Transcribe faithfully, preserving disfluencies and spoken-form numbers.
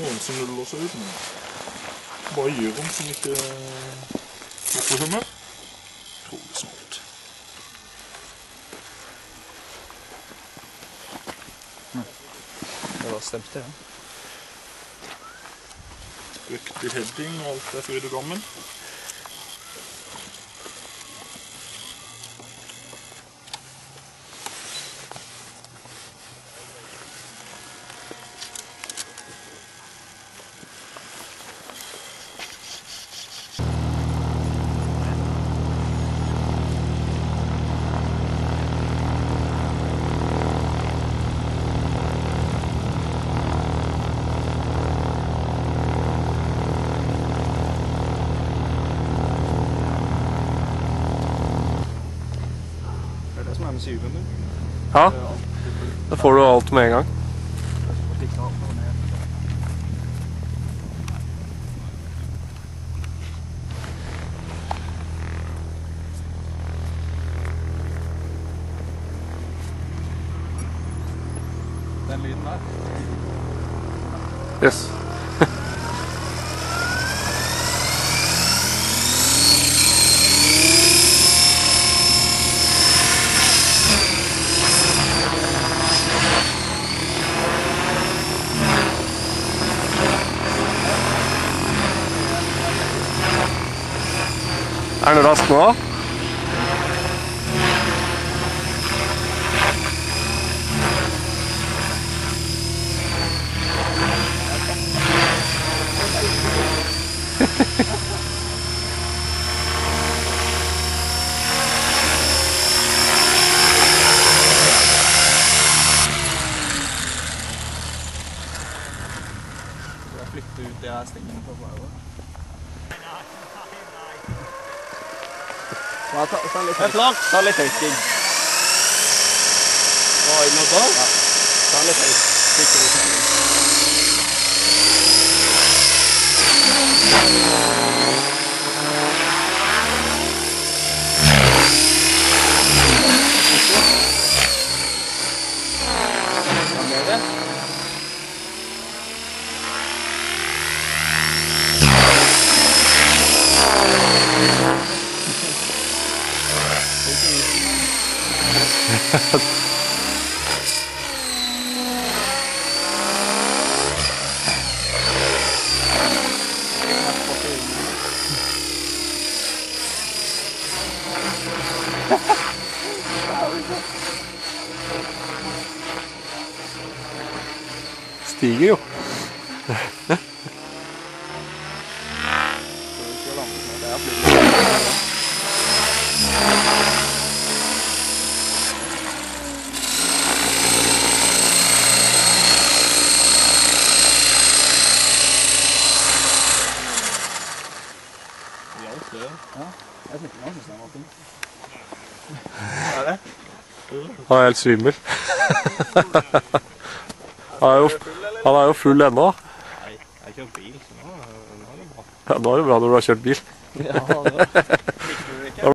noen som nuller seg ut med. Bare gjør om som ikke oppfører. Trolig smalt. Det var stemt det, ja. Riktig heading og alt er fryd og gammen. Ja, da får du alt med en gang. Den lyden der? Yes. Er den rask nå? Jeg flytter ut det her stengene på bare. Ja, ta, ta litt høyt. Klar, ta litt høyt, Stig. Oi, nå da? Ja. Ta litt høyt. Sikker litt høyt. Hva med det? Stiger jo. Han er helt svimmel. Han er jo, han er jo full ennå. Nei, jeg har kjørt bil, så nå er det bra. Ja, nå er det bra når du har kjørt bil. Ja, det var.